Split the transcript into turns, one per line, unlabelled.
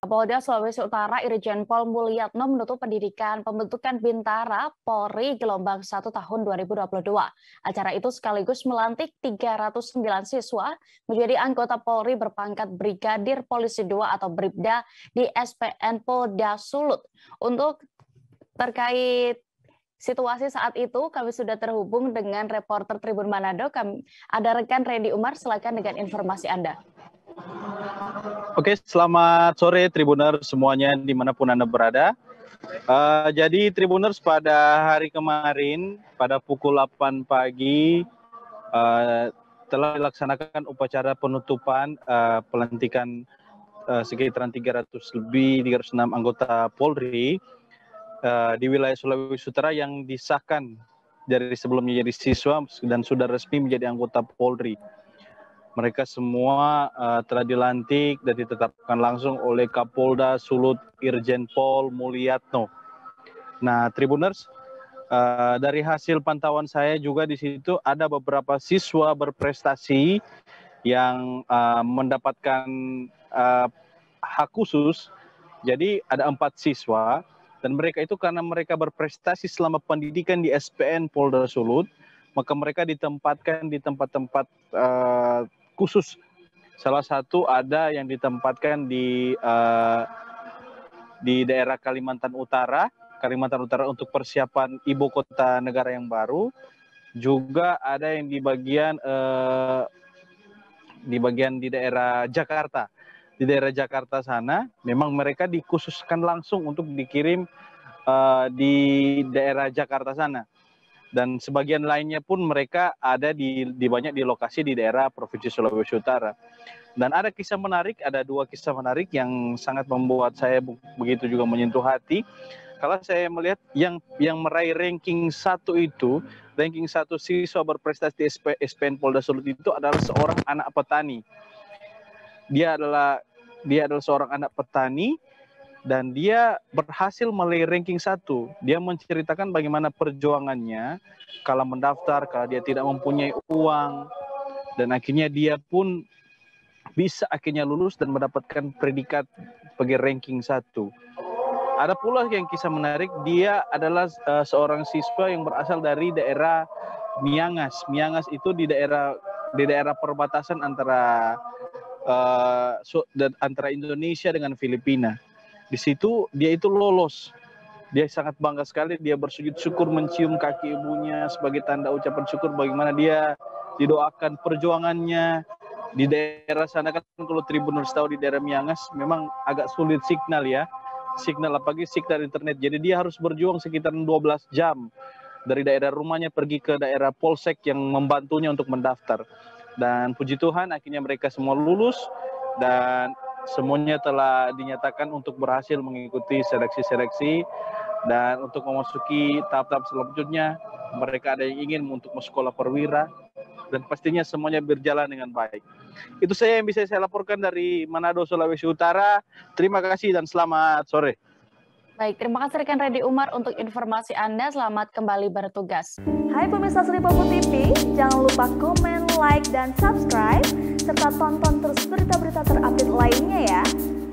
Kapolda Sulawesi Utara Irjen Pol Mulyatno menutup pendidikan pembentukan Bintara Polri gelombang 1 tahun 2022. Acara itu sekaligus melantik 309 siswa menjadi anggota Polri berpangkat Brigadir Polisi 2 atau Bribda di SPN Polda Sulut. Untuk terkait situasi saat itu, kami sudah terhubung dengan reporter Tribun Manado. Ada rekan Randy Umar, silakan dengan informasi Anda.
Oke, selamat sore Tribuners semuanya dimanapun Anda berada. Jadi Tribuners pada hari kemarin pada pukul 8 pagi telah dilaksanakan upacara penutupan pelantikan sekitaran 306 anggota Polri di wilayah Sulawesi Utara yang disahkan dari sebelumnya jadi siswa dan sudah resmi menjadi anggota Polri. Mereka semua telah dilantik dan ditetapkan langsung oleh Kapolda Sulut Irjen Pol Mulyatno. Nah, Tribuners, dari hasil pantauan saya juga di situ ada beberapa siswa berprestasi yang mendapatkan hak khusus. Jadi ada 4 siswa dan mereka itu karena mereka berprestasi selama pendidikan di SPN Polda Sulut, maka mereka ditempatkan di tempat-tempat khusus. Salah satu ada yang ditempatkan di daerah Kalimantan Utara untuk persiapan ibu kota negara yang baru. Juga ada yang di bagian di daerah Jakarta. Di daerah Jakarta sana, memang mereka dikhususkan langsung untuk dikirim di daerah Jakarta sana. Dan sebagian lainnya pun mereka ada di banyak di lokasi di daerah Provinsi Sulawesi Utara. Dan ada kisah menarik, ada 2 kisah menarik yang sangat membuat saya begitu juga menyentuh hati. Kalau saya melihat yang meraih ranking 1 itu, ranking 1 siswa berprestasi di SPN Polda Sulut itu adalah seorang anak petani. Dia adalah seorang anak petani. Dan dia berhasil meraih ranking 1. Dia menceritakan bagaimana perjuangannya kalau mendaftar, kalau dia tidak mempunyai uang. Dan akhirnya dia pun bisa akhirnya lulus dan mendapatkan predikat sebagai ranking 1. Ada pula yang kisah menarik, dia adalah seorang siswa yang berasal dari daerah Miangas. Miangas itu di daerah perbatasan antara Indonesia dengan Filipina. Di situ dia itu lolos. Dia sangat bangga sekali, dia bersujud syukur mencium kaki ibunya sebagai tanda ucapan syukur bagaimana dia didoakan perjuangannya. Di daerah sana kan kalau Tribuners tahu di daerah Miangas memang agak sulit signal ya. Signal apalagi signal internet. Jadi dia harus berjuang sekitar 12 jam dari daerah rumahnya pergi ke daerah Polsek yang membantunya untuk mendaftar. Dan puji Tuhan akhirnya mereka semua lulus dan semuanya telah dinyatakan untuk berhasil mengikuti seleksi-seleksi dan untuk memasuki tahap-tahap selanjutnya. Mereka ada yang ingin untuk sekolah perwira dan pastinya semuanya berjalan dengan baik. Itu saya yang bisa saya laporkan dari Manado, Sulawesi Utara. Terima kasih dan selamat sore.
Baik, terima kasih rekan Randy Umar untuk informasi Anda. Selamat kembali bertugas.
Hai pemirsa Sri Popo TV, jangan lupa komen, like, dan subscribe, serta tonton terus berita-berita terupdate lainnya ya.